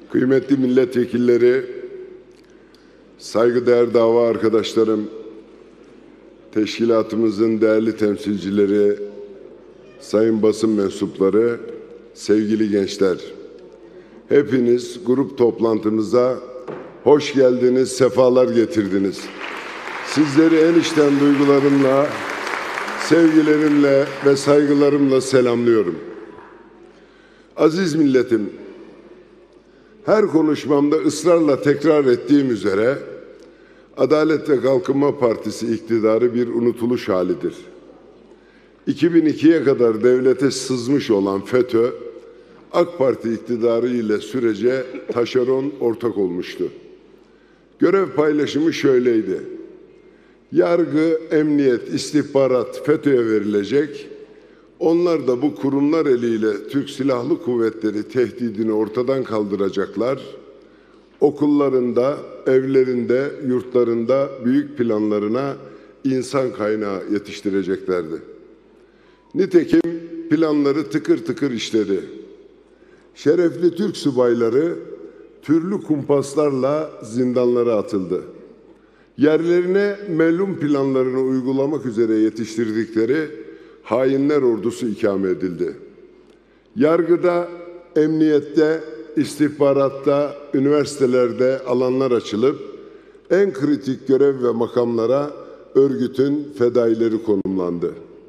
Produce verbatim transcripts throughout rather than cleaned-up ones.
Kıymetli milletvekilleri, saygıdeğer dava arkadaşlarım, teşkilatımızın değerli temsilcileri, sayın basın mensupları, sevgili gençler. Hepiniz grup toplantımıza hoş geldiniz, sefalar getirdiniz. Sizleri en içten duygularımla, sevgilerimle ve saygılarımla selamlıyorum. Aziz milletim, her konuşmamda ısrarla tekrar ettiğim üzere Adalet ve Kalkınma Partisi iktidarı bir unutuluş halidir. iki bin ikiye kadar devlete sızmış olan FETÖ, AK Parti iktidarı ile sürece taşeron ortak olmuştu. Görev paylaşımı şöyleydi: yargı, emniyet, istihbarat FETÖ'ye verilecek, onlar da bu kurumlar eliyle Türk Silahlı Kuvvetleri tehdidini ortadan kaldıracaklar, okullarında, evlerinde, yurtlarında büyük planlarına insan kaynağı yetiştireceklerdi. Nitekim planları tıkır tıkır işledi. Şerefli Türk subayları türlü kumpaslarla zindanlara atıldı. Yerlerine melun planlarını uygulamak üzere yetiştirdikleri hainler ordusu ikame edildi. Yargıda, emniyette, istihbaratta, üniversitelerde alanlar açılıp en kritik görev ve makamlara örgütün fedaileri konumlandı.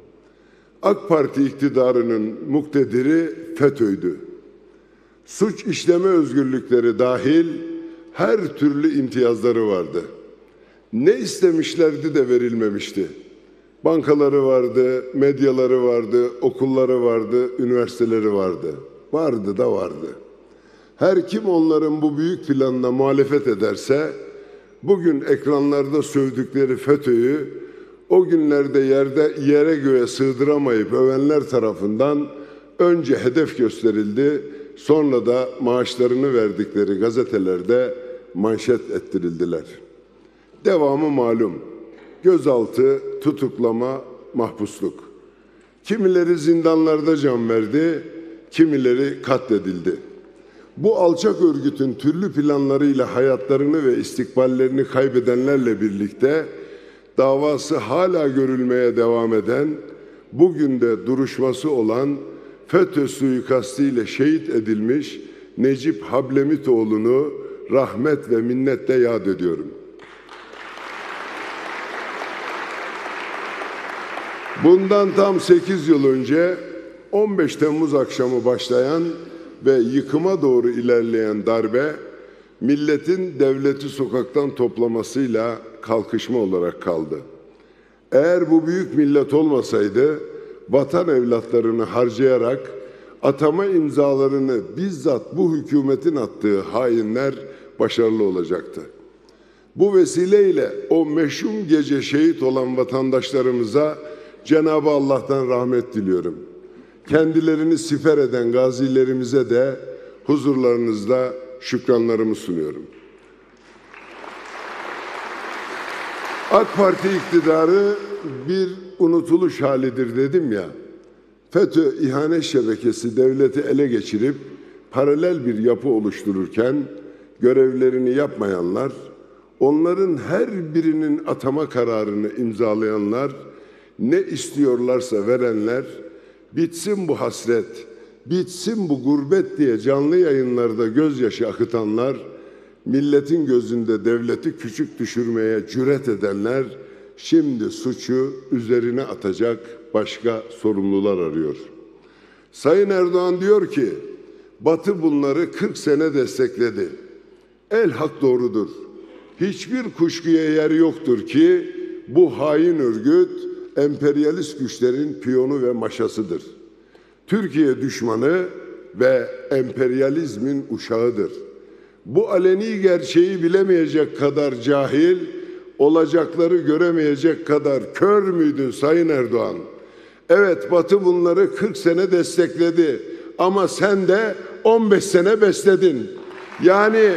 AK Parti iktidarının muktediri FETÖ'ydü. Suç işleme özgürlükleri dahil her türlü imtiyazları vardı. Ne istemişlerdi de verilmemişti. Bankaları vardı, medyaları vardı, okulları vardı, üniversiteleri vardı. Vardı da vardı. Her kim onların bu büyük planına muhalefet ederse, bugün ekranlarda sövdükleri FETÖ'yü o günlerde yerde yere göğe sığdıramayıp övenler tarafından önce hedef gösterildi, sonra da maaşlarını verdikleri gazetelerde manşet ettirildiler. Devamı malum: gözaltı, tutuklama, mahpusluk. Kimileri zindanlarda can verdi, kimileri katledildi. Bu alçak örgütün türlü planlarıyla hayatlarını ve istikballerini kaybedenlerle birlikte davası hala görülmeye devam eden, bugün de duruşması olan FETÖ suikastiyle şehit edilmiş Necip Hablemitoğlu'nu rahmet ve minnetle yad ediyorum. Bundan tam sekiz yıl önce on beş Temmuz akşamı başlayan ve yıkıma doğru ilerleyen darbe, milletin devleti sokaktan toplamasıyla kalkışma olarak kaldı. Eğer bu büyük millet olmasaydı, vatan evlatlarını harcayarak atama imzalarını bizzat bu hükümetin attığı hainler başarılı olacaktı. Bu vesileyle o meşhum gece şehit olan vatandaşlarımıza Cenab-ı Allah'tan rahmet diliyorum. Kendilerini siper eden gazilerimize de huzurlarınızda şükranlarımı sunuyorum. AK Parti iktidarı bir unutuluş halidir dedim ya. FETÖ ihanet şebekesi devleti ele geçirip paralel bir yapı oluştururken görevlerini yapmayanlar, onların her birinin atama kararını imzalayanlar, ne istiyorlarsa verenler, bitsin bu hasret, bitsin bu gurbet diye canlı yayınlarda gözyaşı akıtanlar, milletin gözünde devleti küçük düşürmeye cüret edenler, şimdi suçu üzerine atacak başka sorumlular arıyor. Sayın Erdoğan diyor ki, Batı bunları kırk sene destekledi. Elhak doğrudur. Hiçbir kuşkuya yer yoktur ki bu hain örgüt emperyalist güçlerin piyonu ve maşasıdır. Türkiye düşmanı ve emperyalizmin uşağıdır. Bu aleni gerçeği bilemeyecek kadar cahil, olacakları göremeyecek kadar kör müydün Sayın Erdoğan? Evet, Batı bunları kırk sene destekledi ama sen de on beş sene besledin. Yani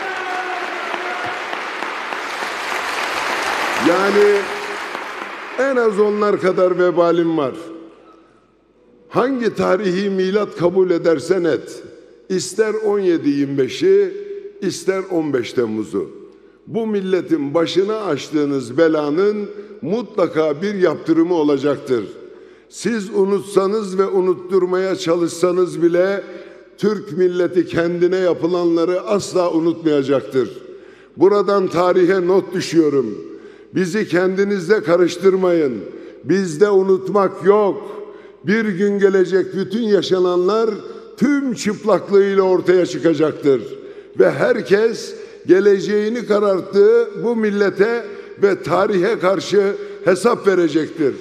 yani en az onlar kadar vebalim var. Hangi tarihi milat kabul edersen et, ister on yedi yirmi beşi, ister on beş Temmuz'u. Bu milletin başına açtığınız belanın mutlaka bir yaptırımı olacaktır. Siz unutsanız ve unutturmaya çalışsanız bile Türk milleti kendine yapılanları asla unutmayacaktır. Buradan tarihe not düşüyorum. Bizi kendinizle karıştırmayın. Bizde unutmak yok. Bir gün gelecek, bütün yaşananlar tüm çıplaklığıyla ortaya çıkacaktır. Ve herkes geleceğini kararttığı bu millete ve tarihe karşı hesap verecektir.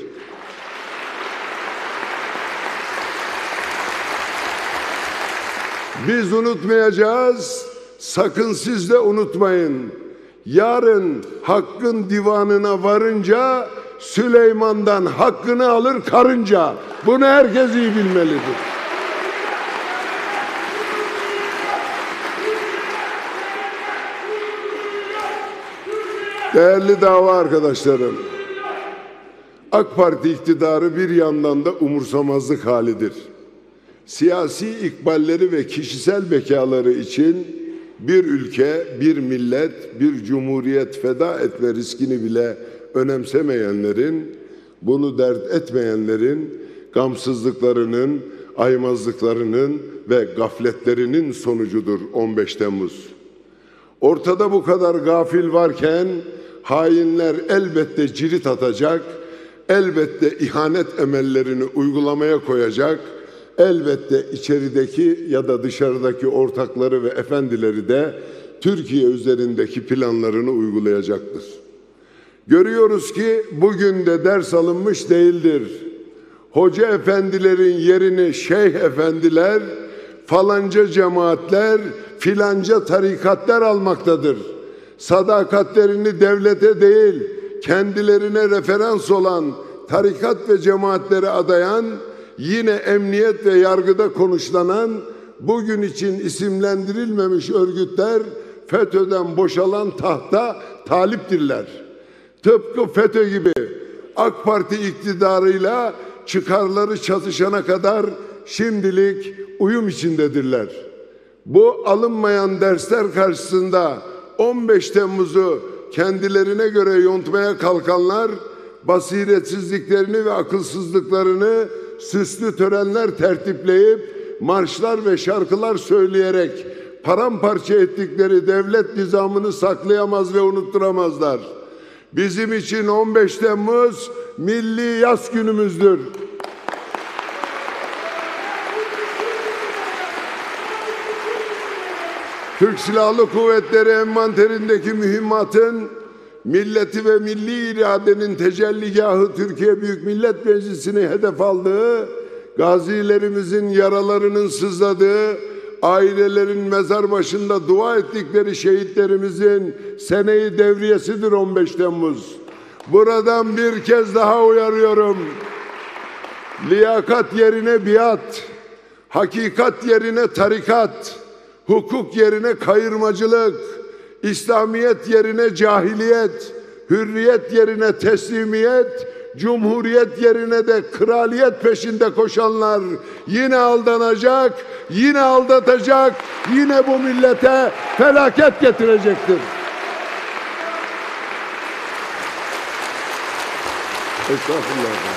Biz unutmayacağız, sakın siz de unutmayın. Yarın hakkın divanına varınca Süleyman'dan hakkını alır karınca. Bunu herkes iyi bilmelidir. Değerli dava arkadaşlarım, AK Parti iktidarı bir yandan da umursamazlık halidir. Siyasi ikballeri ve kişisel bekaları için bir ülke, bir millet, bir cumhuriyet feda etme riskini bile önemsemeyenlerin, bunu dert etmeyenlerin gamsızlıklarının, aymazlıklarının ve gafletlerinin sonucudur on beş Temmuz. Ortada bu kadar gafil varken hainler elbette cirit atacak, elbette ihanet emellerini uygulamaya koyacak, elbette içerideki ya da dışarıdaki ortakları ve efendileri de Türkiye üzerindeki planlarını uygulayacaktır. Görüyoruz ki bugün de ders alınmış değildir. Hoca efendilerin yerini şeyh efendiler, falanca cemaatler, filanca tarikatlar almaktadır. Sadakatlerini devlete değil, kendilerine referans olan tarikat ve cemaatlere adayan, yine emniyet ve yargıda konuşlanan, bugün için isimlendirilmemiş örgütler FETÖ'den boşalan tahta taliptirler. Tıpkı FETÖ gibi AK Parti iktidarıyla çıkarları çatışana kadar şimdilik uyum içindedirler. Bu alınmayan dersler karşısında on beş Temmuz'u kendilerine göre yontmaya kalkanlar basiretsizliklerini ve akılsızlıklarını süslü törenler tertipleyip marşlar ve şarkılar söyleyerek paramparça ettikleri devlet nizamını saklayamaz ve unutturamazlar. Bizim için on beş Temmuz milli yas günümüzdür. Türk Silahlı Kuvvetleri envanterindeki mühimmatın milleti ve milli iradenin tecelligahı Türkiye Büyük Millet Meclisi'ni hedef aldığı, gazilerimizin yaralarının sızladığı, ailelerin mezar başında dua ettikleri şehitlerimizin seneyi devriyesidir on beş Temmuz. Buradan bir kez daha uyarıyorum. Liyakat yerine biat, hakikat yerine tarikat, hukuk yerine kayırmacılık, İslamiyet yerine cahiliyet, hürriyet yerine teslimiyet, cumhuriyet yerine de kraliyet peşinde koşanlar yine aldanacak, yine aldatacak, yine bu millete felaket getirecektir. Estağfurullah.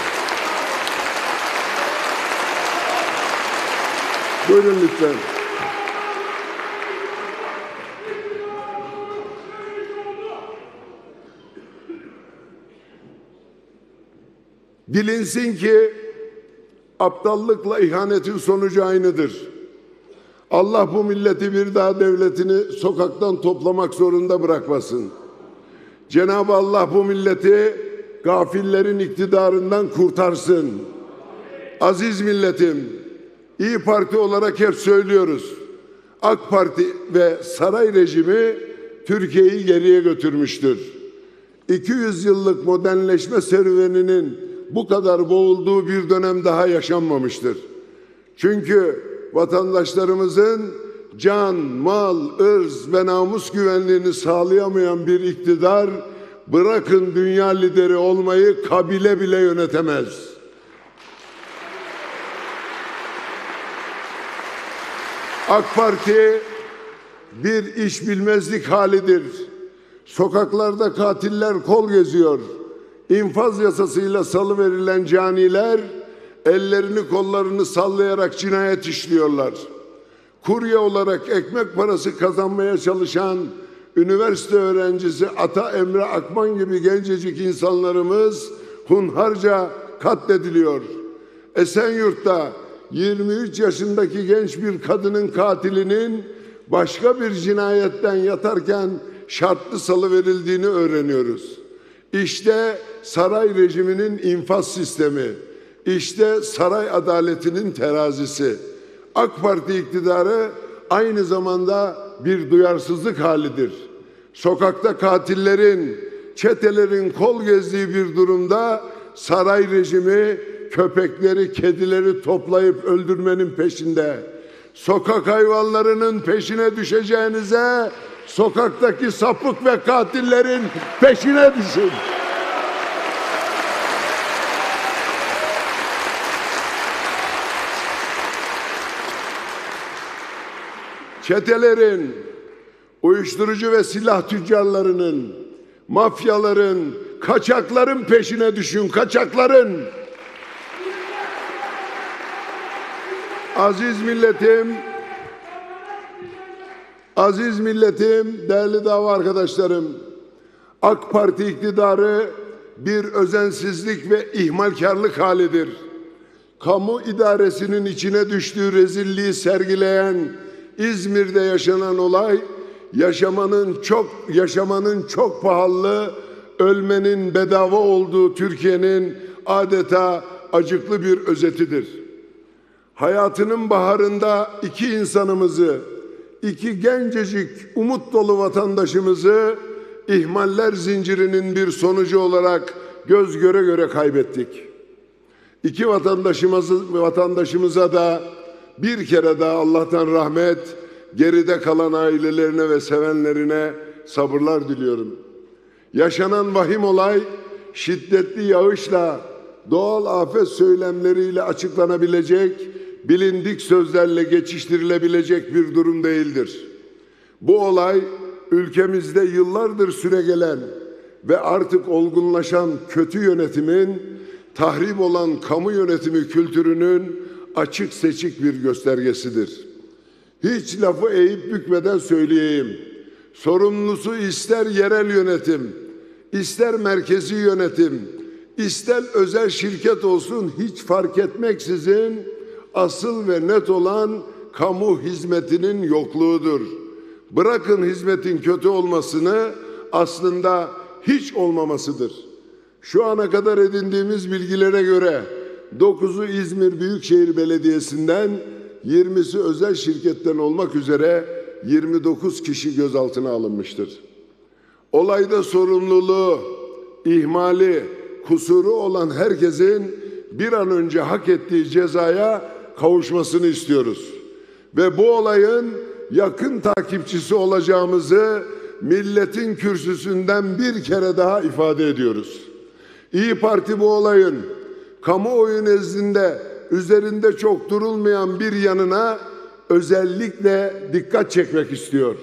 Buyurun lütfen. Bilinsin ki aptallıkla ihanetin sonucu aynıdır. Allah bu milleti bir daha devletini sokaktan toplamak zorunda bırakmasın. Cenab-ı Allah bu milleti gafillerin iktidarından kurtarsın. Aziz milletim, İyi Parti olarak hep söylüyoruz. AK Parti ve saray rejimi Türkiye'yi geriye götürmüştür. iki yüz yıllık modernleşme serüveninin bu kadar boğulduğu bir dönem daha yaşanmamıştır. Çünkü vatandaşlarımızın can, mal, ırz ve namus güvenliğini sağlayamayan bir iktidar, bırakın dünya lideri olmayı, kabile bile yönetemez. AK Parti bir iş bilmezlik halidir. Sokaklarda katiller kol geziyor. İnfaz yasasıyla salıverilen caniler ellerini kollarını sallayarak cinayet işliyorlar. Kurye olarak ekmek parası kazanmaya çalışan üniversite öğrencisi Ata Emre Akman gibi gencecik insanlarımız hunharca katlediliyor. Esenyurt'ta yirmi üç yaşındaki genç bir kadının katilinin başka bir cinayetten yatarken şartlı salıverildiğini öğreniyoruz. İşte saray rejiminin infaz sistemi, işte saray adaletinin terazisi. AK Parti iktidarı aynı zamanda bir duyarsızlık halidir. Sokakta katillerin, çetelerin kol gezdiği bir durumda saray rejimi köpekleri, kedileri toplayıp öldürmenin peşinde. Sokak hayvanlarının peşine düşeceğinize sokaktaki sapık ve katillerin peşine düşün. Çetelerin, uyuşturucu ve silah tüccarlarının, mafyaların, kaçakların peşine düşün, kaçakların. Aziz milletim, aziz milletim, değerli dava arkadaşlarım, AK Parti iktidarı bir özensizlik ve ihmalkarlık halidir. Kamu idaresinin içine düştüğü rezilliği sergileyen İzmir'de yaşanan olay, yaşamanın çok yaşamanın çok pahalı, ölmenin bedava olduğu Türkiye'nin adeta acıklı bir özetidir. Hayatının baharında iki insanımızı, iki gencecik umut dolu vatandaşımızı ihmaller zincirinin bir sonucu olarak göz göre göre kaybettik. İki vatandaşımızı, vatandaşımıza da bir kere daha Allah'tan rahmet, geride kalan ailelerine ve sevenlerine sabırlar diliyorum. Yaşanan vahim olay şiddetli yağışla, doğal afet söylemleriyle açıklanabilecek, bilindik sözlerle geçiştirilebilecek bir durum değildir. Bu olay ülkemizde yıllardır süregelen ve artık olgunlaşan kötü yönetimin, tahrip olan kamu yönetimi kültürünün açık seçik bir göstergesidir. Hiç lafı eğip bükmeden söyleyeyim. Sorumlusu ister yerel yönetim, ister merkezi yönetim, ister özel şirket olsun hiç fark etmeksizin asıl ve net olan kamu hizmetinin yokluğudur. Bırakın hizmetin kötü olmasını, aslında hiç olmamasıdır. Şu ana kadar edindiğimiz bilgilere göre dokuzu İzmir Büyükşehir Belediyesi'nden, yirmisi özel şirketten olmak üzere yirmi dokuz kişi gözaltına alınmıştır. Olayda sorumluluğu, ihmali, kusuru olan herkesin bir an önce hak ettiği cezaya kavuşmasını istiyoruz. Ve bu olayın yakın takipçisi olacağımızı milletin kürsüsünden bir kere daha ifade ediyoruz. İYİ Parti bu olayın kamuoyu nezdinde üzerinde çok durulmayan bir yanına özellikle dikkat çekmek istiyor.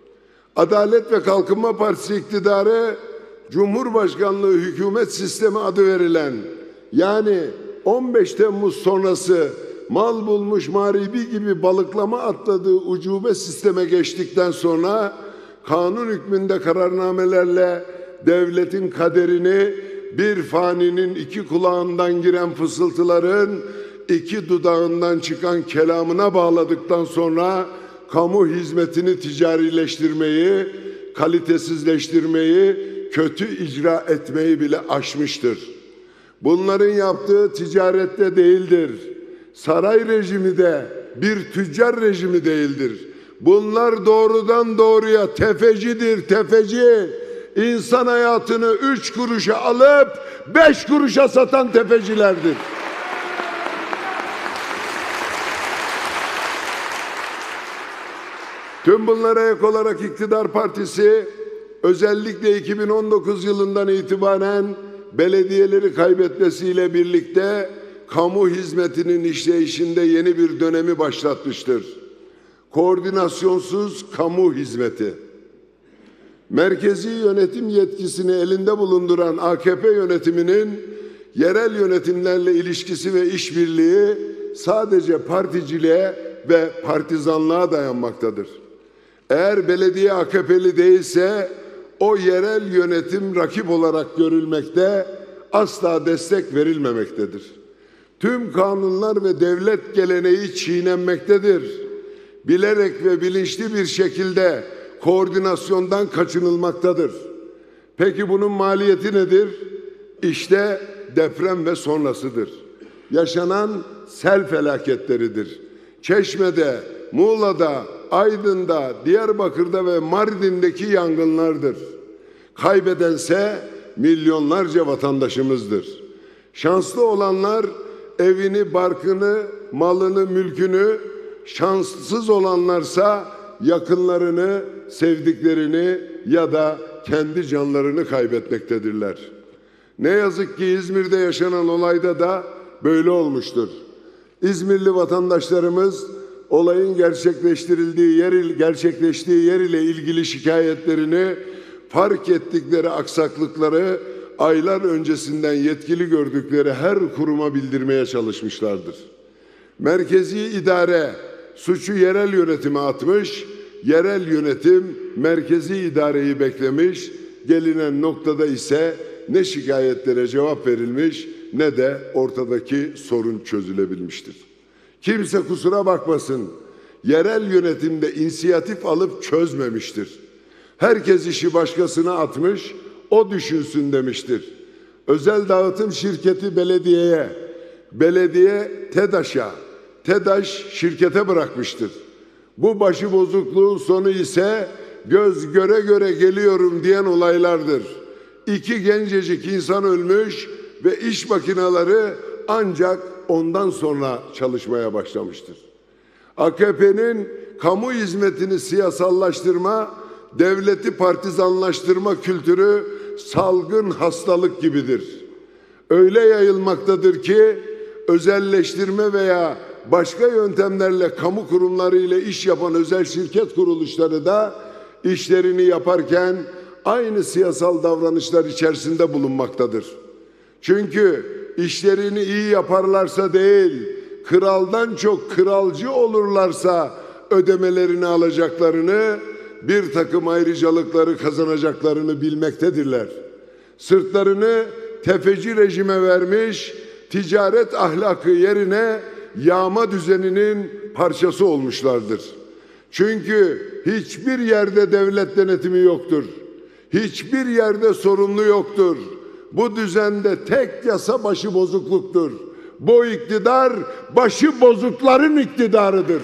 Adalet ve Kalkınma Partisi iktidarı Cumhurbaşkanlığı hükümet sistemi adı verilen, yani on beş Temmuz sonrası mal bulmuş mağribi gibi balıklama atladığı ucube sisteme geçtikten sonra kanun hükmünde kararnamelerle devletin kaderini bir faninin iki kulağından giren fısıltıların iki dudağından çıkan kelamına bağladıktan sonra kamu hizmetini ticarileştirmeyi, kalitesizleştirmeyi, kötü icra etmeyi bile aşmıştır. Bunların yaptığı ticarette değildir. Saray rejimi de bir tüccar rejimi değildir. Bunlar doğrudan doğruya tefecidir, tefeci. İnsan hayatını üç kuruşa alıp beş kuruşa satan tefecilerdir. Tüm bunlara ek olarak iktidar partisi özellikle iki bin on dokuz yılından itibaren belediyeleri kaybetmesiyle birlikte kamu hizmetinin işleyişinde yeni bir dönemi başlatmıştır. koordinasyonsuz kamu hizmeti. Merkezi yönetim yetkisini elinde bulunduran A K P yönetiminin yerel yönetimlerle ilişkisi ve işbirliği sadece particiliğe ve partizanlığa dayanmaktadır. Eğer belediye A K P'li değilse o yerel yönetim rakip olarak görülmekte, asla destek verilmemektedir. Tüm kanunlar ve devlet geleneği çiğnenmektedir. Bilerek ve bilinçli bir şekilde koordinasyondan kaçınılmaktadır. Peki bunun maliyeti nedir? İşte deprem ve sonrasıdır. Yaşanan sel felaketleridir. Çeşme'de, Muğla'da, Aydın'da, Diyarbakır'da ve Mardin'deki yangınlardır. Kaybedense milyonlarca vatandaşımızdır. Şanslı olanlar evini, barkını, malını, mülkünü, şanssız olanlarsa yakınlarını, sevdiklerini ya da kendi canlarını kaybetmektedirler. Ne yazık ki İzmir'de yaşanan olayda da böyle olmuştur. İzmirli vatandaşlarımız olayın gerçekleştirildiği yer, gerçekleştiği yer ile ilgili şikayetlerini, fark ettikleri aksaklıkları aylar öncesinden yetkili gördükleri her kuruma bildirmeye çalışmışlardır. Merkezi idare suçu yerel yönetime atmış, yerel yönetim merkezi idareyi beklemiş, gelinen noktada ise ne şikayetlere cevap verilmiş ne de ortadaki sorun çözülebilmiştir. Kimse kusura bakmasın, yerel yönetimde inisiyatif alıp çözmemiştir. Herkes işi başkasına atmış, o düşünsün demiştir. Özel dağıtım şirketi belediyeye, belediye TEDAŞ'a, TEDAŞ şirkete bırakmıştır. Bu başıbozukluğun sonu ise göz göre göre geliyorum diyen olaylardır. İki gencecik insan ölmüş ve iş makineleri ancak ondan sonra çalışmaya başlamıştır. A K P'nin kamu hizmetini siyasallaştırma, devleti partizanlaştırma kültürü salgın hastalık gibidir. Öyle yayılmaktadır ki özelleştirme veya başka yöntemlerle kamu kurumları ile iş yapan özel şirket kuruluşları da işlerini yaparken aynı siyasal davranışlar içerisinde bulunmaktadır. Çünkü işlerini iyi yaparlarsa değil, kraldan çok kralcı olurlarsa ödemelerini alacaklarını, bir takım ayrıcalıkları kazanacaklarını bilmektedirler. Sırtlarını tefeci rejime vermiş, ticaret ahlakı yerine yağma düzeninin parçası olmuşlardır. Çünkü hiçbir yerde devlet denetimi yoktur. Hiçbir yerde sorumlu yoktur. Bu düzende tek yasa başı bozukluktur. Bu iktidar başı bozukların iktidarıdır.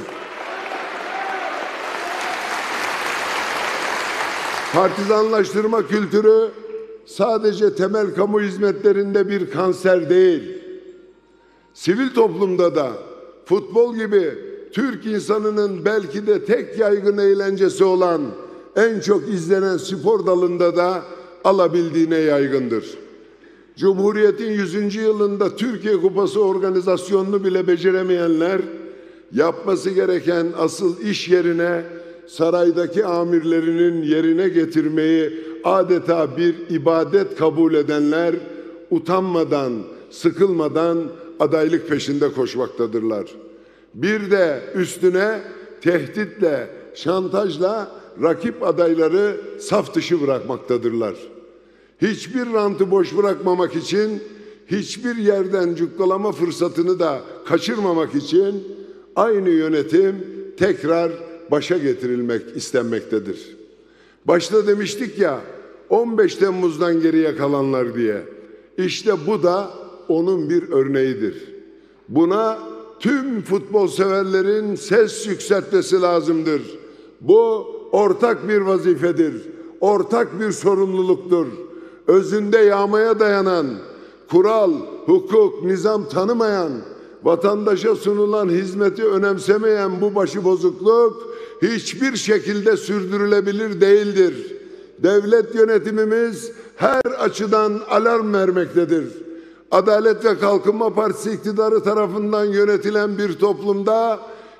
Partizanlaştırma kültürü sadece temel kamu hizmetlerinde bir kanser değil. Sivil toplumda da futbol gibi Türk insanının belki de tek yaygın eğlencesi olan en çok izlenen spor dalında da alabildiğine yaygındır. Cumhuriyet'in yüzüncü yılında Türkiye Kupası organizasyonunu bile beceremeyenler, yapması gereken asıl iş yerine saraydaki amirlerinin yerine getirmeyi adeta bir ibadet kabul edenler, utanmadan, sıkılmadan adaylık peşinde koşmaktadırlar. Bir de üstüne tehditle, şantajla rakip adayları saf dışı bırakmaktadırlar. Hiçbir rantı boş bırakmamak için, hiçbir yerden cukkalama fırsatını da kaçırmamak için aynı yönetim tekrar başa getirilmek istenmektedir. Başta demiştik ya, on beş Temmuz'dan geriye kalanlar diye. İşte bu da onun bir örneğidir. Buna tüm futbol severlerin ses yükseltmesi lazımdır. Bu ortak bir vazifedir, ortak bir sorumluluktur. Özünde yağmaya dayanan, kural, hukuk, nizam tanımayan, vatandaşa sunulan hizmeti önemsemeyen bu başıbozukluk hiçbir şekilde sürdürülebilir değildir. Devlet yönetimimiz her açıdan alarm vermektedir. Adalet ve Kalkınma Partisi iktidarı tarafından yönetilen bir toplumda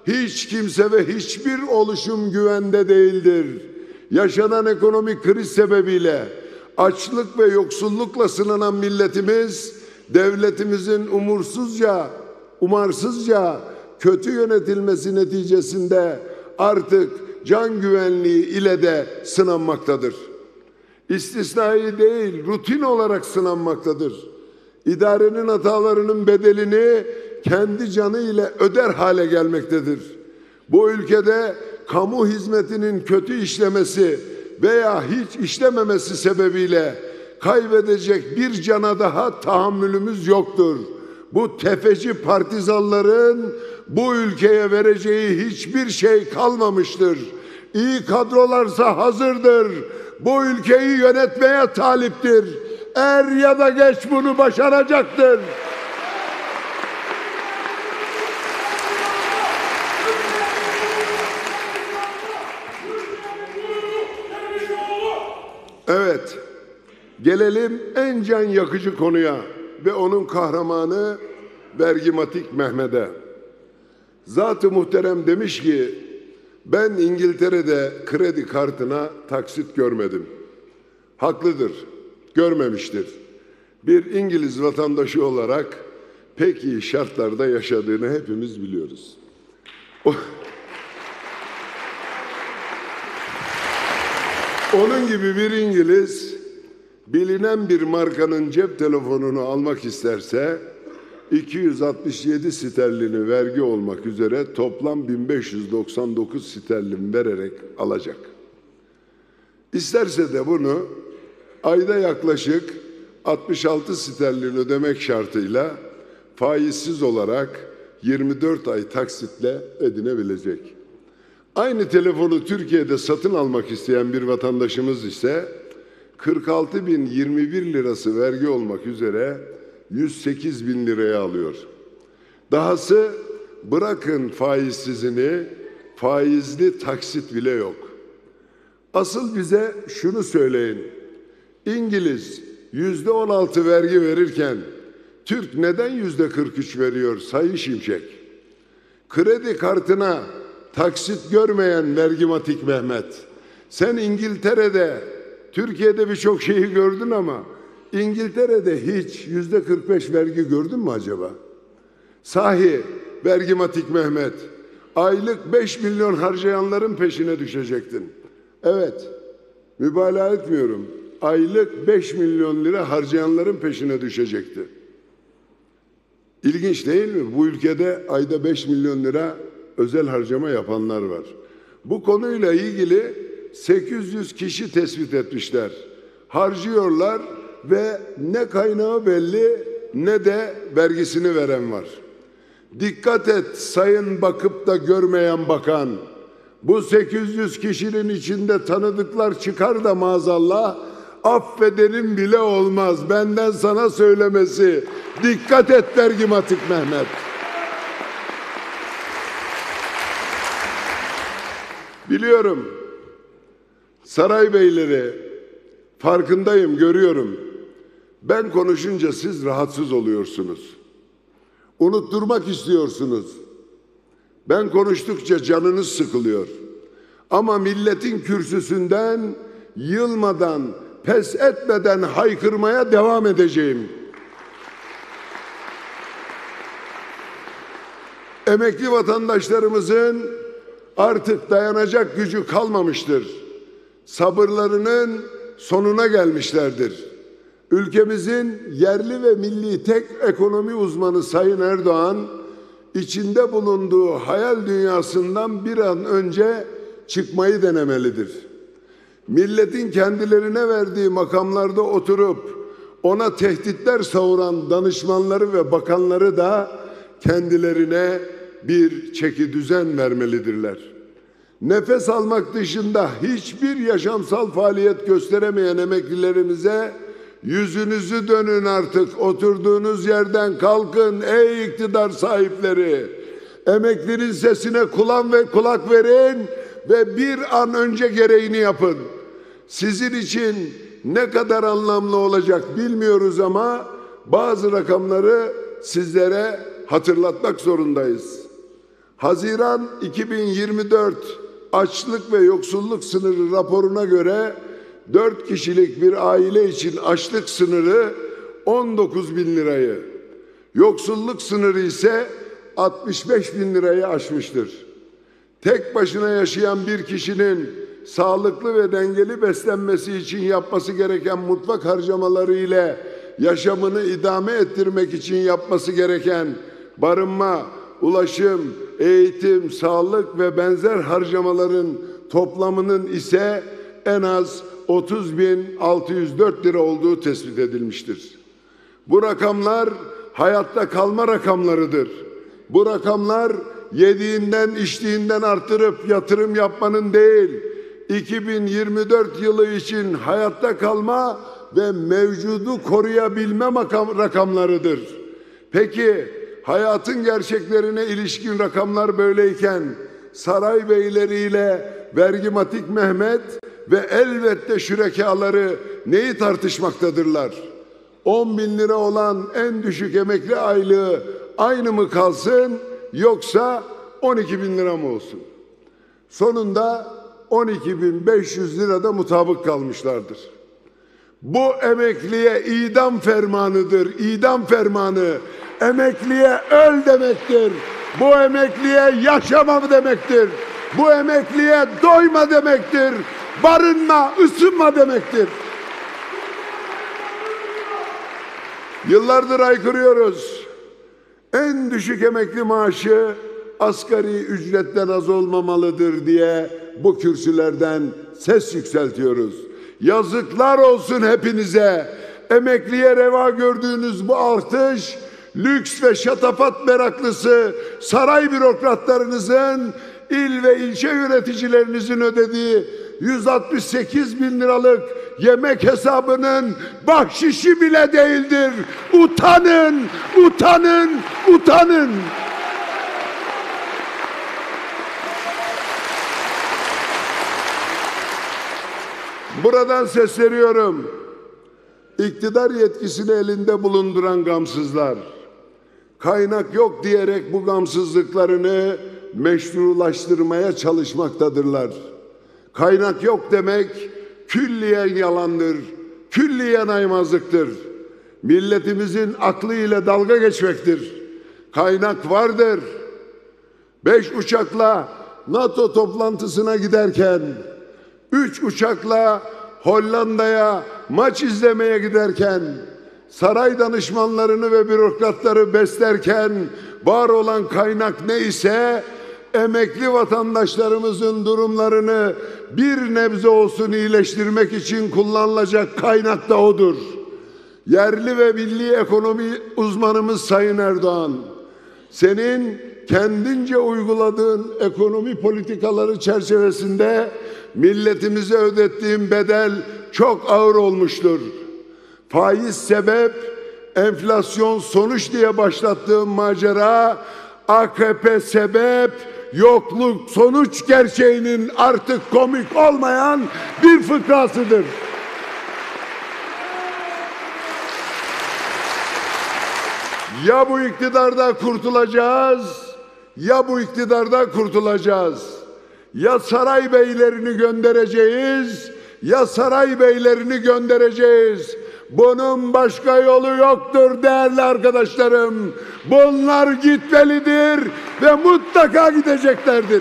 hiç kimse ve hiçbir oluşum güvende değildir. Yaşanan ekonomik kriz sebebiyle açlık ve yoksullukla sınanan milletimiz, devletimizin umursuzca, umarsızca kötü yönetilmesi neticesinde artık can güvenliği ile de sınanmaktadır. İstisnai değil, rutin olarak sınanmaktadır. İdarenin hatalarının bedelini kendi canı ile öder hale gelmektedir. Bu ülkede kamu hizmetinin kötü işlemesi veya hiç işlememesi sebebiyle kaybedecek bir cana daha tahammülümüz yoktur. Bu tefeci partizanların bu ülkeye vereceği hiçbir şey kalmamıştır. İyi kadrolarsa hazırdır. Bu ülkeyi yönetmeye taliptir. Er ya da geç bunu başaracaktır. Evet, gelelim en can yakıcı konuya ve onun kahramanı Vergimatik Mehmet'e. Zat-ı muhterem demiş ki, ben İngiltere'de kredi kartına taksit görmedim. Haklıdır, görmemiştir. Bir İngiliz vatandaşı olarak pek iyi şartlarda yaşadığını hepimiz biliyoruz. O... Onun gibi bir İngiliz bilinen bir markanın cep telefonunu almak isterse iki yüz altmış yedi sterlini vergi olmak üzere toplam bin beş yüz doksan dokuz sterlin vererek alacak. İsterse de bunu ayda yaklaşık altmış altı sterlin ödemek şartıyla faizsiz olarak yirmi dört ay taksitle edinebilecek. Aynı telefonu Türkiye'de satın almak isteyen bir vatandaşımız ise kırk altı bin yirmi bir lirası vergi olmak üzere yüz sekiz bin liraya alıyor. Dahası bırakın faizsizini, faizli taksit bile yok. Asıl bize şunu söyleyin. İngiliz yüzde on altı vergi verirken Türk neden yüzde kırk üç veriyor Sayın Şimşek? Kredi kartına taksit görmeyen Vergimatik Mehmet, sen İngiltere'de, Türkiye'de birçok şeyi gördün ama İngiltere'de hiç yüzde kırk beş vergi gördün mü acaba? Sahi Vergimatik Mehmet, aylık beş milyon harcayanların peşine düşecektin. Evet, mübalağa etmiyorum. Aylık beş milyon lira harcayanların peşine düşecekti. İlginç değil mi? Bu ülkede ayda beş milyon lira özel harcama yapanlar var. Bu konuyla ilgili sekiz yüz kişi tespit etmişler. Harcıyorlar ve ne kaynağı belli ne de vergisini veren var. Dikkat et sayın bakıp da görmeyen bakan. Bu sekiz yüz kişinin içinde tanıdıklar çıkar da maazallah affederim bile olmaz. Benden sana söylemesi. Dikkat et Vergimatik Mehmet. Biliyorum, saray beyleri, farkındayım, görüyorum. Ben konuşunca siz rahatsız oluyorsunuz. Unutturmak istiyorsunuz. Ben konuştukça canınız sıkılıyor. Ama milletin kürsüsünden yılmadan, pes etmeden haykırmaya devam edeceğim. Emekli vatandaşlarımızın artık dayanacak gücü kalmamıştır. Sabırlarının sonuna gelmişlerdir. Ülkemizin yerli ve milli tek ekonomi uzmanı Sayın Erdoğan, içinde bulunduğu hayal dünyasından bir an önce çıkmayı denemelidir. Milletin kendilerine verdiği makamlarda oturup ona tehditler savuran danışmanları ve bakanları da kendilerine bir çeki düzen vermelidirler. Nefes almak dışında hiçbir yaşamsal faaliyet gösteremeyen emeklilerimize yüzünüzü dönün artık, oturduğunuz yerden kalkın ey iktidar sahipleri. Emeklinin sesine kulak ve kulak verin ve bir an önce gereğini yapın. Sizin için ne kadar anlamlı olacak bilmiyoruz ama bazı rakamları sizlere hatırlatmak zorundayız. Haziran iki bin yirmi dört açlık ve yoksulluk sınırı raporuna göre dört kişilik bir aile için açlık sınırı on dokuz bin lirayı, yoksulluk sınırı ise altmış beş bin lirayı aşmıştır. Tek başına yaşayan bir kişinin sağlıklı ve dengeli beslenmesi için yapması gereken mutfak harcamaları ile yaşamını idame ettirmek için yapması gereken barınma, ulaşım, eğitim, sağlık ve benzer harcamaların toplamının ise en az otuz bin altı yüz dört lira olduğu tespit edilmiştir. Bu rakamlar hayatta kalma rakamlarıdır. Bu rakamlar yediğinden içtiğinden artırıp yatırım yapmanın değil, iki bin yirmi dört yılı için hayatta kalma ve mevcudu koruyabilme rakamlarıdır. Peki hayatın gerçeklerine ilişkin rakamlar böyleyken saray beyleriyle vergimatik Mehmet ve elbette şürekaları neyi tartışmaktadırlar? on bin lira olan en düşük emekli aylığı aynı mı kalsın yoksa on iki bin lira mı olsun? Sonunda on iki bin beş yüz lirada mutabık kalmışlardır. Bu emekliye idam fermanıdır. İdam fermanı emekliye öl demektir. Bu emekliye yaşama demektir. Bu emekliye doyma demektir. Barınma, ısınma demektir. Yıllardır haykırıyoruz. En düşük emekli maaşı asgari ücretten az olmamalıdır diye bu kürsülerden ses yükseltiyoruz. Yazıklar olsun hepinize. Emekliye reva gördüğünüz bu artış, lüks ve şatafat meraklısı saray bürokratlarınızın, il ve ilçe yöneticilerinizin ödediği yüz altmış sekiz bin liralık yemek hesabının bahşişi bile değildir. Utanın, utanın, utanın. Buradan sesleniyorum. İktidar yetkisini elinde bulunduran gamsızlar, kaynak yok diyerek bu gamsızlıklarını meşrulaştırmaya çalışmaktadırlar. Kaynak yok demek külliyen yalandır, külliyen aymazlıktır. Milletimizin aklı ile dalga geçmektir. Kaynak vardır. Beş uçakla NATO toplantısına giderken, üç uçakla Hollanda'ya maç izlemeye giderken, saray danışmanlarını ve bürokratları beslerken var olan kaynak neyse, emekli vatandaşlarımızın durumlarını bir nebze olsun iyileştirmek için kullanılacak kaynak da odur. Yerli ve milli ekonomi uzmanımız Sayın Erdoğan, senin kendince uyguladığın ekonomi politikaları çerçevesinde milletimize ödettiğin bedel çok ağır olmuştur. Faiz sebep, enflasyon sonuç diye başlattığım macera, A K P sebep, yokluk sonuç gerçeğinin artık komik olmayan bir fıkrasıdır. Ya bu iktidarda kurtulacağız, ya bu iktidarda kurtulacağız. Ya saray beylerini göndereceğiz, ya saray beylerini göndereceğiz. Bunun başka yolu yoktur değerli arkadaşlarım. Bunlar gitmelidir ve mutlaka gideceklerdir.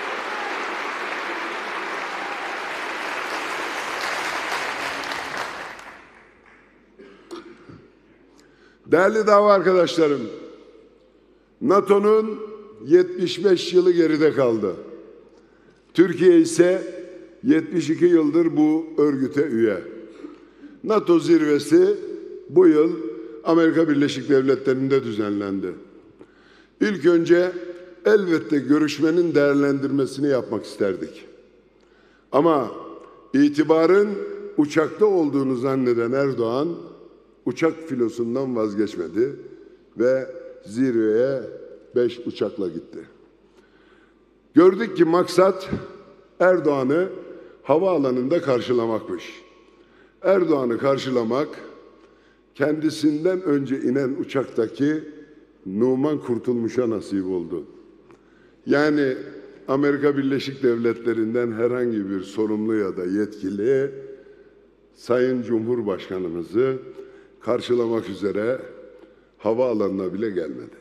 Değerli dava arkadaşlarım, NATO'nun yetmiş beş yılı geride kaldı. Türkiye ise yetmiş iki yıldır bu örgüte üye. NATO zirvesi bu yıl Amerika Birleşik Devletleri'nde düzenlendi. İlk önce elbette görüşmenin değerlendirmesini yapmak isterdik. Ama itibarın uçakta olduğunu zanneden Erdoğan, uçak filosundan vazgeçmedi ve zirveye beş uçakla gitti. Gördük ki maksat Erdoğan'ı havaalanında karşılamakmış. Erdoğan'ı karşılamak, kendisinden önce inen uçaktaki Numan Kurtulmuş'a nasip oldu. Yani Amerika Birleşik Devletleri'nden herhangi bir sorumlu ya da yetkili Sayın Cumhurbaşkanımızı karşılamak üzere havaalanına bile gelmedi.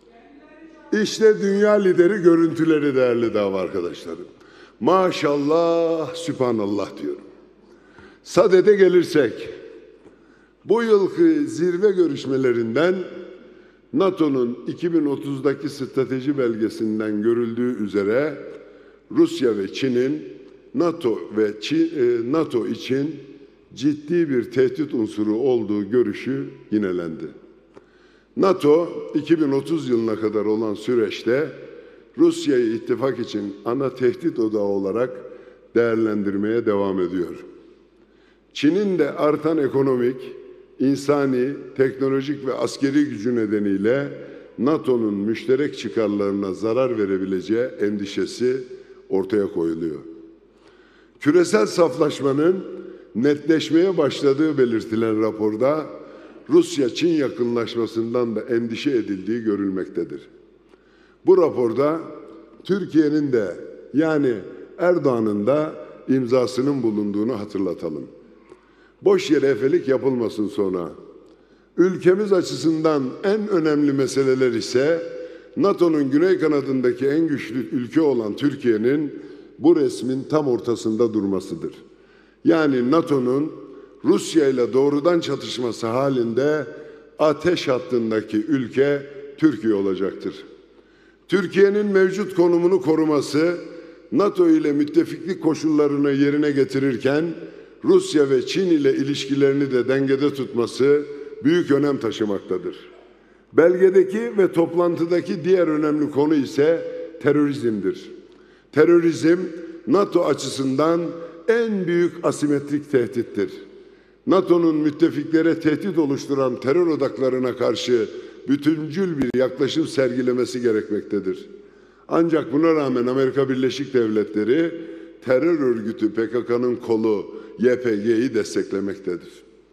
İşte dünya lideri görüntüleri değerli dava arkadaşlarım. Maşallah, sübhanallah diyorum. Sadede gelirsek, bu yılki zirve görüşmelerinden NATO'nun iki bin otuzdaki strateji belgesinden görüldüğü üzere Rusya ve Çin'in NATO ve Çin, e, NATO için ciddi bir tehdit unsuru olduğu görüşü yinelendi. NATO iki bin otuz yılına kadar olan süreçte Rusya'yı ittifak için ana tehdit odağı olarak değerlendirmeye devam ediyor. Çin'in de artan ekonomik, insani, teknolojik ve askeri gücü nedeniyle NATO'nun müşterek çıkarlarına zarar verebileceği endişesi ortaya koyuluyor. Küresel saflaşmanın netleşmeye başladığı belirtilen raporda Rusya-Çin yakınlaşmasından da endişe edildiği görülmektedir. Bu raporda Türkiye'nin de yani Erdoğan'ın da imzasının bulunduğunu hatırlatalım. Boş yere efelik yapılmasın sonra. Ülkemiz açısından en önemli meseleler ise NATO'nun güney kanadındaki en güçlü ülke olan Türkiye'nin bu resmin tam ortasında durmasıdır. Yani NATO'nun Rusya ile doğrudan çatışması halinde ateş hattındaki ülke Türkiye olacaktır. Türkiye'nin mevcut konumunu koruması, NATO ile müttefiklik koşullarını yerine getirirken Rusya ve Çin ile ilişkilerini de dengede tutması büyük önem taşımaktadır. Belgedeki ve toplantıdaki diğer önemli konu ise terörizmdir. Terörizm, NATO açısından en büyük asimetrik tehdittir. NATO'nun müttefiklere tehdit oluşturan terör odaklarına karşı bütüncül bir yaklaşım sergilemesi gerekmektedir. Ancak buna rağmen Amerika Birleşik Devletleri terör örgütü P K K'nın kolu Y P G'yi desteklemektedir.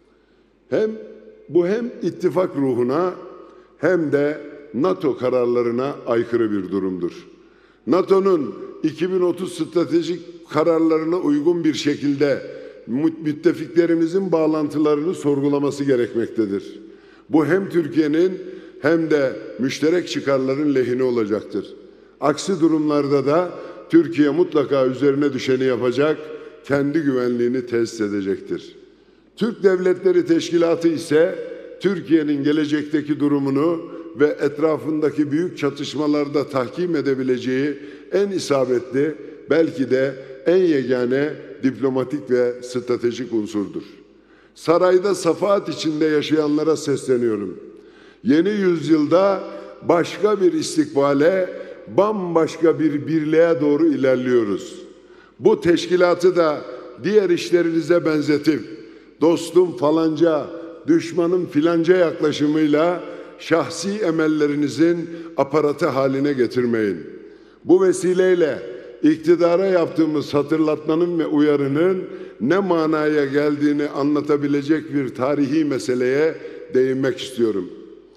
Hem bu hem ittifak ruhuna hem de NATO kararlarına aykırı bir durumdur. NATO'nun iki bin otuz stratejik kararlarına uygun bir şekilde müttefiklerimizin bağlantılarını sorgulaması gerekmektedir. Bu hem Türkiye'nin hem de müşterek çıkarların lehine olacaktır. Aksi durumlarda da Türkiye mutlaka üzerine düşeni yapacak, kendi güvenliğini tesis edecektir. Türk Devletleri Teşkilatı ise Türkiye'nin gelecekteki durumunu ve etrafındaki büyük çatışmalarda tahkim edebileceği en isabetli, belki de en yegane diplomatik ve stratejik unsurdur. Sarayda safahat içinde yaşayanlara sesleniyorum. Yeni yüzyılda başka bir istikbale, bambaşka bir birliğe doğru ilerliyoruz. Bu teşkilatı da diğer işlerinize benzetip dostum falanca, düşmanım filanca yaklaşımıyla şahsi emellerinizin aparatı haline getirmeyin. Bu vesileyle iktidara yaptığımız hatırlatmanın ve uyarının ne manaya geldiğini anlatabilecek bir tarihi meseleye değinmek istiyorum.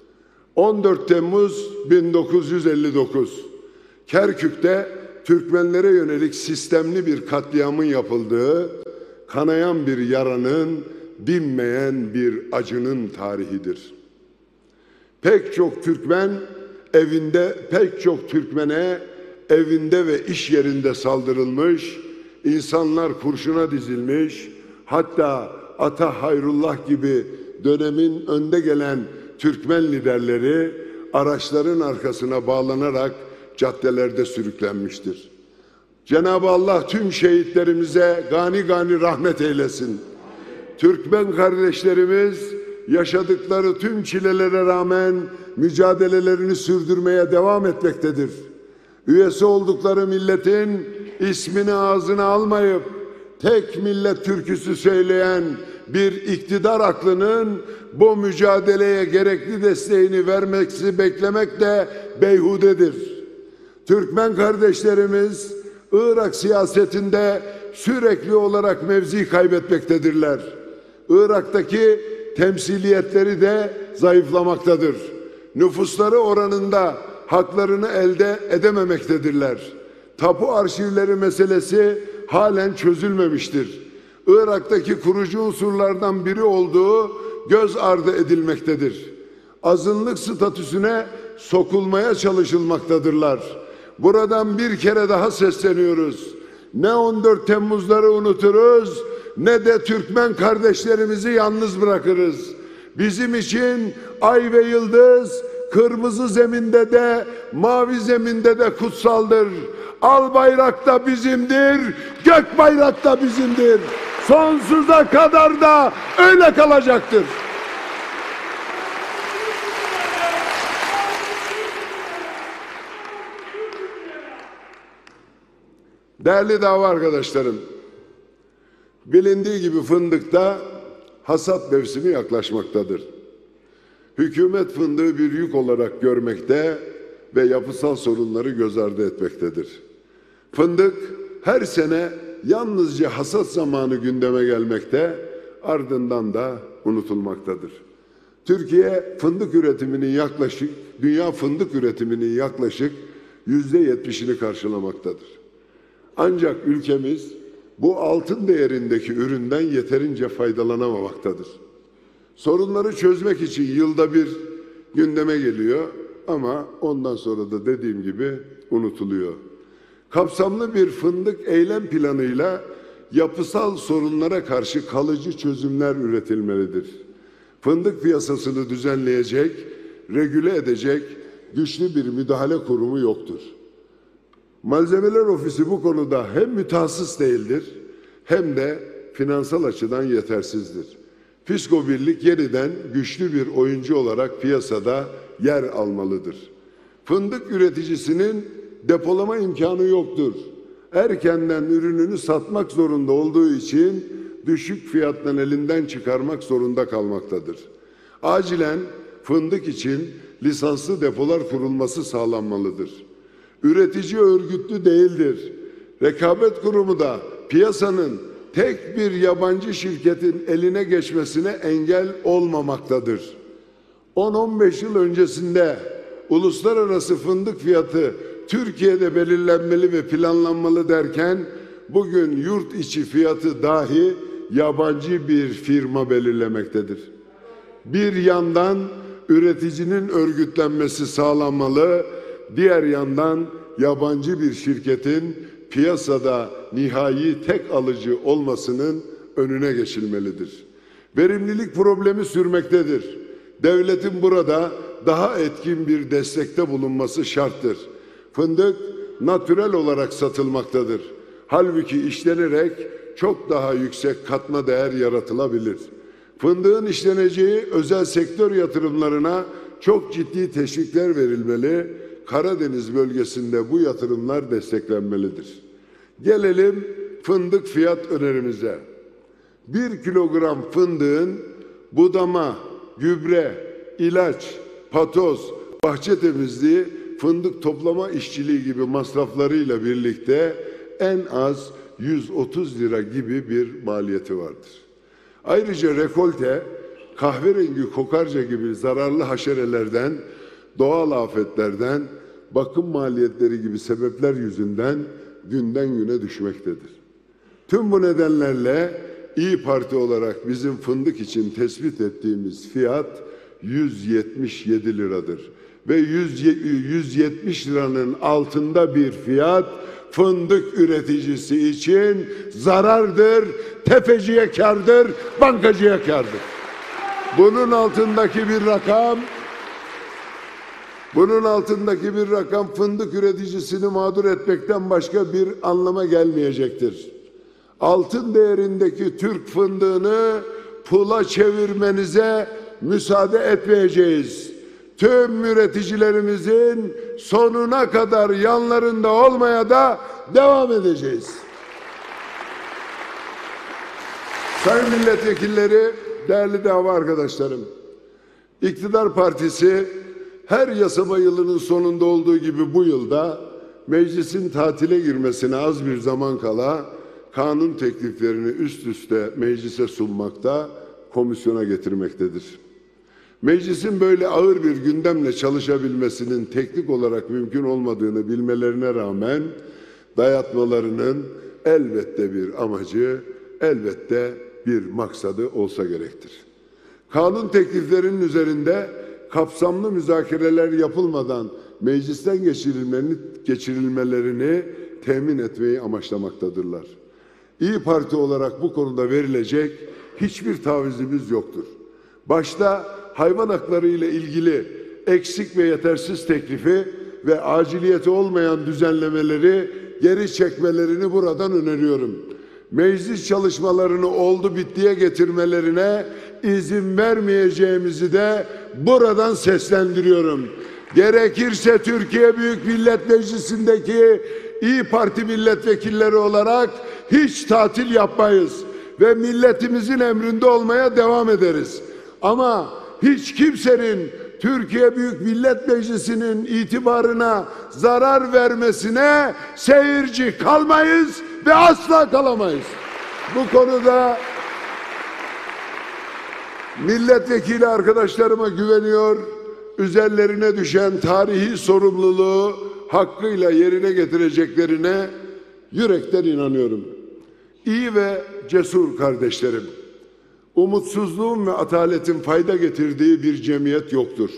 on dört Temmuz bin dokuz yüz elli dokuz, Kerkük'te Türkmenlere yönelik sistemli bir katliamın yapıldığı, kanayan bir yaranın, dinmeyen bir acının tarihidir. Pek çok Türkmen evinde, pek çok Türkmene evinde ve iş yerinde saldırılmış, insanlar kurşuna dizilmiş, hatta Ata Hayrullah gibi dönemin önde gelen Türkmen liderleri araçların arkasına bağlanarak caddelerde sürüklenmiştir. Cenab-ı Allah tüm şehitlerimize gani gani rahmet eylesin. Türkmen kardeşlerimiz yaşadıkları tüm çilelere rağmen mücadelelerini sürdürmeye devam etmektedir. Üyesi oldukları milletin ismini ağzına almayıp tek millet türküsü söyleyen bir iktidar aklının bu mücadeleye gerekli desteğini vermesi beklemek de beyhudedir. Türkmen kardeşlerimiz Irak siyasetinde sürekli olarak mevzi kaybetmektedirler. Irak'taki temsiliyetleri de zayıflamaktadır. Nüfusları oranında haklarını elde edememektedirler. Tapu arşivleri meselesi halen çözülmemiştir. Irak'taki kurucu unsurlardan biri olduğu göz ardı edilmektedir. Azınlık statüsüne sokulmaya çalışılmaktadırlar. Buradan bir kere daha sesleniyoruz. Ne on dört Temmuzları unuturuz, ne de Türkmen kardeşlerimizi yalnız bırakırız. Bizim için ay ve yıldız, kırmızı zeminde de, mavi zeminde de kutsaldır. Al bayrak da bizimdir, gök bayrak da bizimdir. Sonsuza kadar da öyle kalacaktır. Değerli dava arkadaşlarım, bilindiği gibi fındıkta hasat mevsimi yaklaşmaktadır. Hükümet fındığı bir yük olarak görmekte ve yapısal sorunları göz ardı etmektedir. Fındık her sene yalnızca hasat zamanı gündeme gelmekte, ardından da unutulmaktadır. Türkiye fındık üretiminin yaklaşık, dünya fındık üretiminin yaklaşık yüzde yetmişini karşılamaktadır. Ancak ülkemiz bu altın değerindeki üründen yeterince faydalanamamaktadır. Sorunları çözmek için yılda bir gündeme geliyor ama ondan sonra da dediğim gibi unutuluyor. Kapsamlı bir fındık eylem planıyla yapısal sorunlara karşı kalıcı çözümler üretilmelidir. Fındık piyasasını düzenleyecek, regüle edecek güçlü bir müdahale kurumu yoktur. Malzemeler Ofisi bu konuda hem mütehassıs değildir hem de finansal açıdan yetersizdir. Fisko Birlik yeniden güçlü bir oyuncu olarak piyasada yer almalıdır. Fındık üreticisinin depolama imkanı yoktur. Erkenden ürününü satmak zorunda olduğu için düşük fiyattan elinden çıkarmak zorunda kalmaktadır. Acilen fındık için lisanslı depolar kurulması sağlanmalıdır. Üretici örgütlü değildir. Rekabet Kurumu da piyasanın tek bir yabancı şirketin eline geçmesine engel olmamaktadır. on on beş yıl öncesinde uluslararası fındık fiyatı Türkiye'de belirlenmeli ve planlanmalı derken bugün yurt içi fiyatı dahi yabancı bir firma belirlemektedir. Bir yandan üreticinin örgütlenmesi sağlanmalı, diğer yandan yabancı bir şirketin piyasada nihai tek alıcı olmasının önüne geçilmelidir. Verimlilik problemi sürmektedir. Devletin burada daha etkin bir destekte bulunması şarttır. Fındık natürel olarak satılmaktadır. Halbuki işlenerek çok daha yüksek katma değer yaratılabilir. Fındığın işleneceği özel sektör yatırımlarına çok ciddi teşvikler verilmeli. Karadeniz bölgesinde bu yatırımlar desteklenmelidir. Gelelim fındık fiyat önerimize. Bir kilogram fındığın budama, gübre, ilaç, patoz, bahçe temizliği, fındık toplama işçiliği gibi masraflarıyla birlikte en az yüz otuz lira gibi bir maliyeti vardır. Ayrıca rekolte, kahverengi kokarca gibi zararlı haşerelerden, doğal afetlerden, bakım maliyetleri gibi sebepler yüzünden günden güne düşmektedir. Tüm bu nedenlerle İYİ Parti olarak bizim fındık için tespit ettiğimiz fiyat yüz yetmiş yedi liradır. Ve yüz yetmiş liranın altında bir fiyat fındık üreticisi için zarardır, tefeciye kârdır, bankacıya kârdır. Bunun altındaki bir rakam Bunun altındaki bir rakam fındık üreticisini mağdur etmekten başka bir anlama gelmeyecektir. Altın değerindeki Türk fındığını pula çevirmenize müsaade etmeyeceğiz. Tüm üreticilerimizin sonuna kadar yanlarında olmaya da devam edeceğiz. Sayın milletvekilleri, değerli dava arkadaşlarım, İktidar Partisi her yasama yılının sonunda olduğu gibi bu yılda meclisin tatile girmesine az bir zaman kala kanun tekliflerini üst üste meclise sunmakta, komisyona getirmektedir. Meclisin böyle ağır bir gündemle çalışabilmesinin teknik olarak mümkün olmadığını bilmelerine rağmen dayatmalarının elbette bir amacı, elbette bir maksadı olsa gerektir. Kanun tekliflerinin üzerinde kapsamlı müzakereler yapılmadan meclisten geçirilmelerini, geçirilmelerini temin etmeyi amaçlamaktadırlar. İYİ Parti olarak bu konuda verilecek hiçbir tavizimiz yoktur. Başta hayvan hakları ile ilgili eksik ve yetersiz teklifi ve aciliyeti olmayan düzenlemeleri geri çekmelerini buradan öneriyorum. Meclis çalışmalarını oldu bittiye getirmelerine izin vermeyeceğimizi de buradan seslendiriyorum. Gerekirse Türkiye Büyük Millet Meclisi'ndeki İYİ Parti milletvekilleri olarak hiç tatil yapmayız ve milletimizin emrinde olmaya devam ederiz. Ama hiç kimsenin Türkiye Büyük Millet Meclisi'nin itibarına zarar vermesine seyirci kalmayız ve asla kalamayız. Bu konuda milletvekili arkadaşlarıma güveniyor, üzerlerine düşen tarihi sorumluluğu hakkıyla yerine getireceklerine yürekten inanıyorum. İyi ve cesur kardeşlerim, umutsuzluğun ve ataletin fayda getirdiği bir cemiyet yoktur.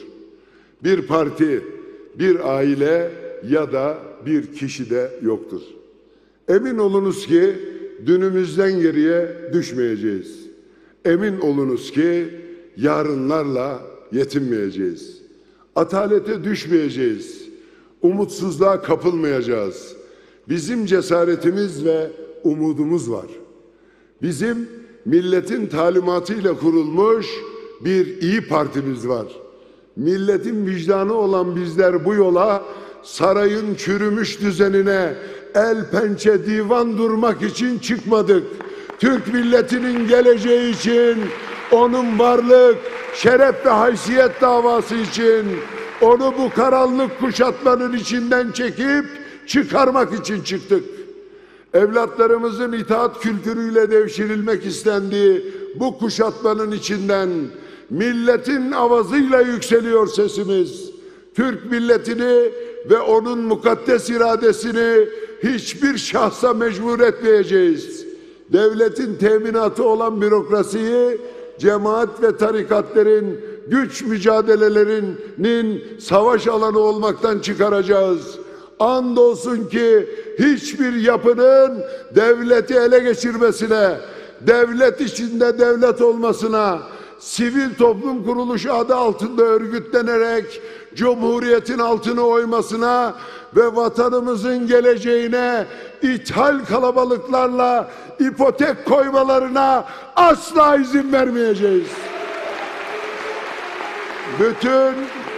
Bir parti, bir aile ya da bir kişi de yoktur. Emin olunuz ki dünümüzden geriye düşmeyeceğiz. Emin olunuz ki yarınlarla yetinmeyeceğiz. Atalete düşmeyeceğiz. Umutsuzluğa kapılmayacağız. Bizim cesaretimiz ve umudumuz var. Bizim milletin talimatıyla kurulmuş bir İYİ Partimiz var. Milletin vicdanı olan bizler bu yola sarayın çürümüş düzenine el pençe divan durmak için çıkmadık. Türk milletinin geleceği için, onun varlık, şeref ve haysiyet davası için, onu bu karanlık kuşatmanın içinden çekip çıkarmak için çıktık. Evlatlarımızın itaat kültürüyle devşirilmek istendiği bu kuşatmanın içinden milletin avazıyla yükseliyor sesimiz. Türk milletini ve onun mukaddes iradesini hiçbir şahsa mecbur etmeyeceğiz. Devletin teminatı olan bürokrasiyi cemaat ve tarikatların güç mücadelelerinin savaş alanı olmaktan çıkaracağız. Andolsun ki hiçbir yapının devleti ele geçirmesine, devlet içinde devlet olmasına, sivil toplum kuruluşu adı altında örgütlenerek Cumhuriyet'in altını oymasına ve vatanımızın geleceğine ithal kalabalıklarla ipotek koymalarına asla izin vermeyeceğiz. Bütün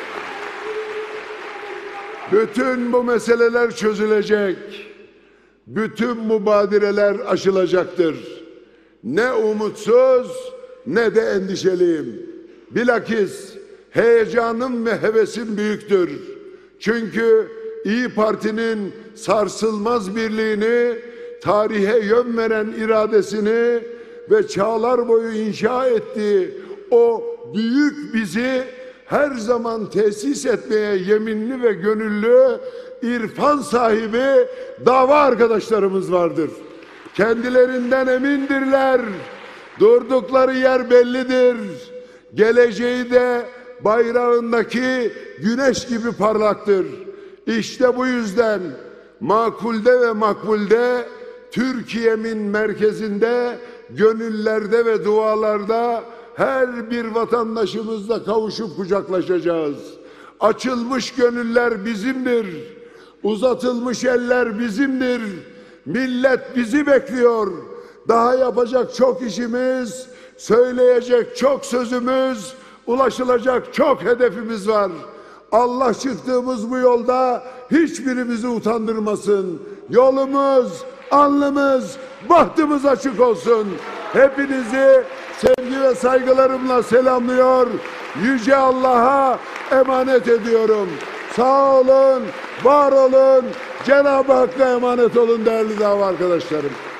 bütün bu meseleler çözülecek. Bütün mübadireler aşılacaktır. Ne umutsuz ne de endişeliyim. Bilakis heyecanım ve hevesim büyüktür. Çünkü İYİ Parti'nin sarsılmaz birliğini, tarihe yön veren iradesini ve çağlar boyu inşa ettiği o büyük bizi her zaman tesis etmeye yeminli ve gönüllü irfan sahibi dava arkadaşlarımız vardır. Kendilerinden emindirler. Durdukları yer bellidir. Geleceği de bayrağındaki güneş gibi parlaktır. İşte bu yüzden makulde ve makbulde, Türkiye'min merkezinde, gönüllerde ve dualarda her bir vatandaşımızla kavuşup kucaklaşacağız. Açılmış gönüller bizimdir. Uzatılmış eller bizimdir. Millet bizi bekliyor. Daha yapacak çok işimiz, söyleyecek çok sözümüz, ulaşılacak çok hedefimiz var. Allah çıktığımız bu yolda hiçbirimizi utandırmasın. Yolumuz, alnımız, bahtımız açık olsun. Hepinizi sevgi ve saygılarımla selamlıyor. Yüce Allah'a emanet ediyorum. Sağ olun, var olun, Cenab-ı Hakk'a emanet olun değerli dava arkadaşlarım.